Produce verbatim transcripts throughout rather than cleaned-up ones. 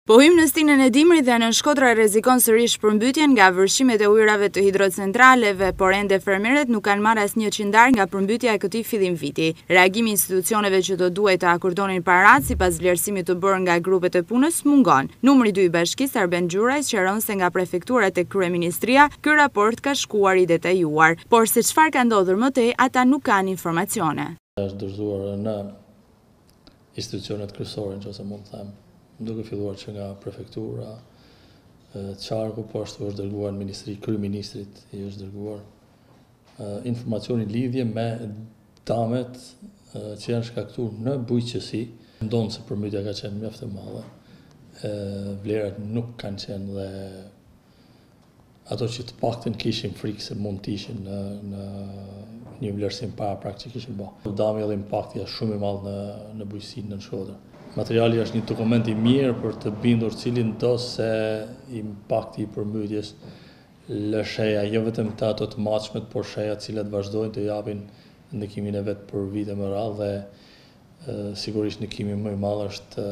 Po hym në stinën e dimrit dhe në Shkodra rrezikon sërish përmbytjen nga vërshimet e ujërave të hidrocentraleve, por ende fermerët nuk kanë marrë asnjë qindar nga përmbytja e këtij fillim viti. Reagimi i institucioneve që do duhet të akordonin paratë sipas vlerësimit të bërë nga grupet e punës mungon. Numri dy i bashkisë Arben Gjuraj sqaron se nga prefektura tek kryeministria ky raport ka shkuar i detajuar, por se çfarë ka ndodhur më tej ata nuk kanë informacione. Është dorëzuar në institucionet kryesore, nëse mund të them, duke filluar që nga prefektura, qarku, po ashtu është dërguar në ministri, kryeministrit i është dërguar informacioni lidhje me damet që janë shkaktuar në bujqësi. Ndonë se përmbytja ka qenë mjaft e madhe, vlerat nuk kanë qenë dhe ato që të paktën kishin frikë se mund të ishin në, në një vlerësim para prak që kishin bërë. Dami edhe impakti është shumë i madh në, në bujqësinë në Shkodër. Materiali është një dokument i mirë për të bindur cilin do se impakti i përmbytjes lësheja, jo vetëm të ato të matshmet, por sheja cilat vazhdojnë të japin ndikimin e vet për vite më radhë dhe e, sigurisht ndikimi më i madh është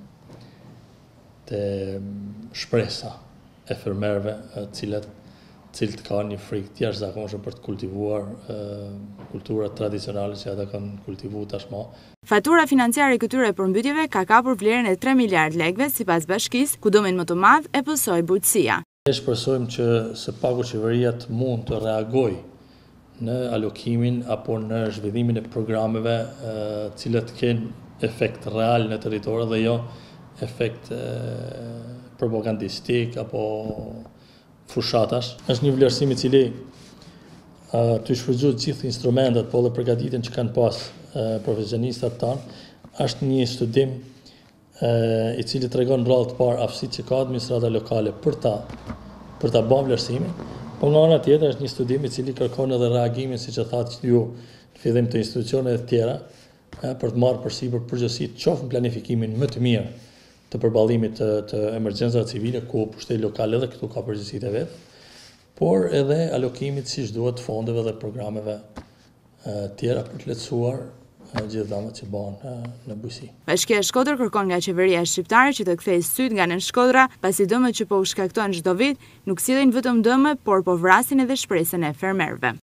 te shpresa e fermerëve, cilat cilët kanë një frikë të jashtëzakonshme për të kultivuar e, kulturat tradicionale që ata kanë kultivuar tashmë. Fatura financiare e këtyre përmbytjeve ka kapur vlerën e tre miliard lekëve sipas bashkisë, ku dëmin më të madh e pësoi bujqësia. Ne shpresojmë që së paku qeveria të mund të reagojë në alokimin apo në zhvillimin e programeve e, cilat kanë efekt real në territor dhe jo efekt e, propagandistik apo fushatash. Është një vlerësim i cili uh, të shfrytëzojë të gjithë instrumentet, po dhe përgatitjen që kanë pas uh, profesionistat tanë, është një studim uh, i cili tregon rrallë të parë aftësitë që ka administrata lokale për ta për ta bërë vlerësimin, por nga ana tjetër është një studim i cili kërkon edhe reagimin, siç e thatë ju në fillim të institucioneve të tjera, uh, për të marrë përsipër përgjegjësitë qoftë në planifikimin më të mirë të përballimit të, të emergjencave civile, ku pushteti lokal edhe këtu ka përgjegjësitë e vet, por edhe alokimit siç duhet fondeve dhe programeve e, tjera për të lehtësuar gjithë dhamat që bëhen në bujqësi. Bashkia e Shkodër kërkon nga qeveria shqiptare që të kthejë syt nga nën Shkodra, pasi dëmet që po u shkaktojnë çdo vit nuk sillin vetëm dëme, por po vrasin edhe shpresën e fermerëve.